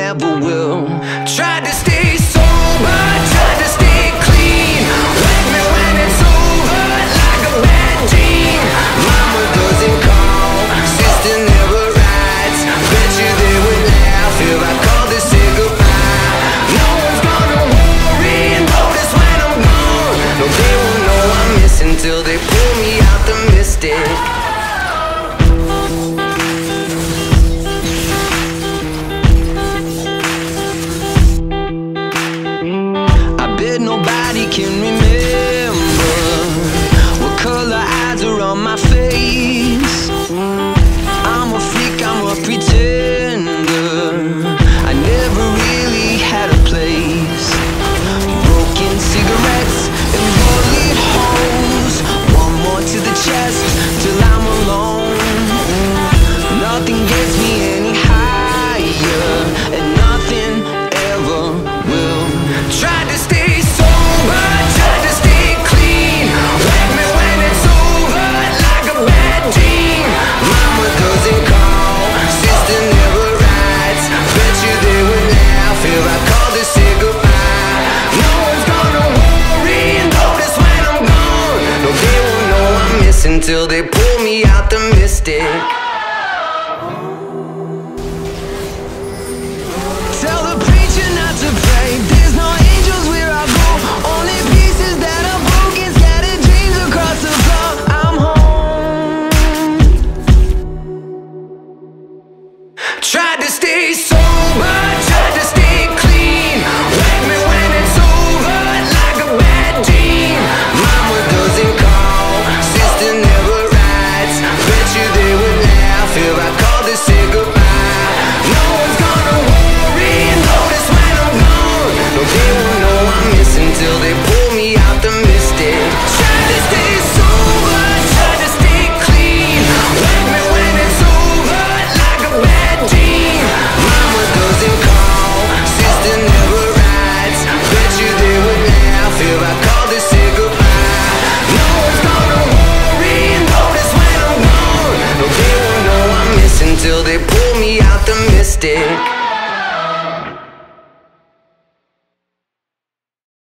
never will. Tried to stay sober, tried to stay clean. Wake me when it's over, like a bad dream. Mama doesn't call, sister never writes. Bet you they would laugh if I called to say goodbye. No one's gonna worry and notice when I'm gone. No, they won't know I'm missing till they pull me out the mystic. Nobody can remember what color eyes are on my face. I'm a freak, I'm a pretender. I never really had a place. Broken cigarettes and bullet holes. One more to the chest till I'm alone. Nothing gets me any higher, and nothing ever will. Tried to stay tried to stay clean. Wake me when it's over, like a bad dream. Mama doesn't call, sister never writes. Bet you they would laugh if I called to say goodbye. No one's gonna worry and notice when I'm gone. No, they won't know I'm missing till they pull me out the mystic. Tell the preacher not to pray. There's no angels where I go. Only pieces that are broken, scattered dreams across the floor. I'm home. Tried to stay sober, tried to stay clean. Wake me when it's over, like a bad dream. Mama doesn't call, sister never writes. Bet you they would laugh if I called to say goodbye. No one's gonna worry and notice when I'm gone. No, they won't know I'm missing till they pull me out the mystic. Tried to stay sober, tried to stay clean. Wake me when it's over, like a bad dream. Mama doesn't call, sister never writes. Bet you they would laugh if I called to say goodbye. No one's gonna worry and notice when I'm gone. No, they won't know I'm missing till they pull me out the mystic.